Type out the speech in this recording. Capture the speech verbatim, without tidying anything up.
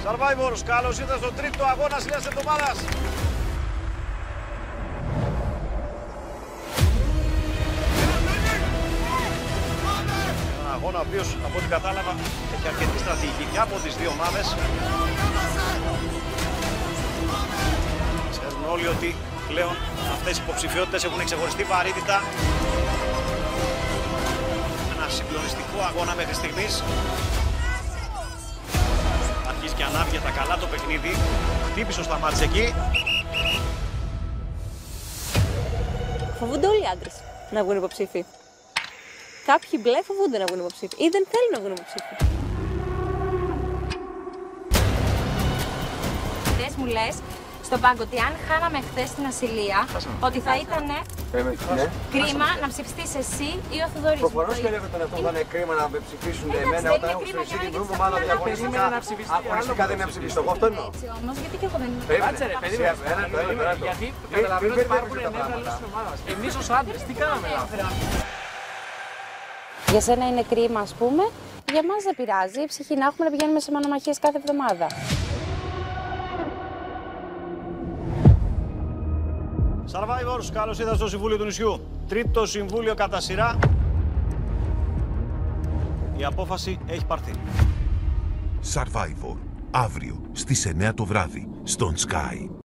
Survivors, καλώς ήρθατε στον τρίτο αγώνα της νέας εβδομάδας. Ένα αγώνα ο οποίος, από ό,τι κατάλαβα, έχει αρκετή στρατηγική από τις δύο ομάδες. Ξέρουν όλοι ότι πλέον αυτές οι υποψηφιότητες έχουν ξεχωριστή βαρύτητα. Ένα συγκλονιστικό αγώνα μέχρι στιγμής. Αρχίζει και ανάβει τα καλά το παιχνίδι. Χτύπησε ο Σταμάτης εκεί. Φοβούνται όλοι οι άντρες να βγουν υποψήφοι. Κάποιοι μπλε φοβούνται να βγουν υποψήφοι ή δεν θέλουν να βγουν υποψήφοι. Χθες μου λες στον πάγκο ότι αν χάναμε χθες την ασυλία, ότι θα ήταν ναι. κρίμα να ψηφιστείς εσύ ή ο Θοδωρής. Προφανώς και λέγεται ότι θα είναι κρίμα να με ψηφίσουν εμένα όταν έχω ψηφιστεί την πρώτη ομάδα διαγωνιστικά. Αγωνιστικά δεν είναι ψηφιστό. Εγώ αυτό εννοώ. Έτσι όμως, γιατί και εγώ δεν είμαι. Κάτσε ρε, περίμενε. Γιατί καταλαβαίνω ότι υπάρχουν εννέα μέλη στην ομάδα μας. Εμείς ως άντρες τι κάναμε λάθος? Για σένα είναι κρίμα, ας πούμε. Για μας δεν πειράζει. Η ψυχή να έχουμε να πηγαίνουμε σε μονομαχίες κάθε εβδομάδα. Survivors, καλώς ήρθατε στο Συμβούλιο του Νησιού. Τρίτο συμβούλιο κατά σειρά. Η απόφαση έχει πάρθει. Survivor, αύριο στις εννέα το βράδυ, στον Sky.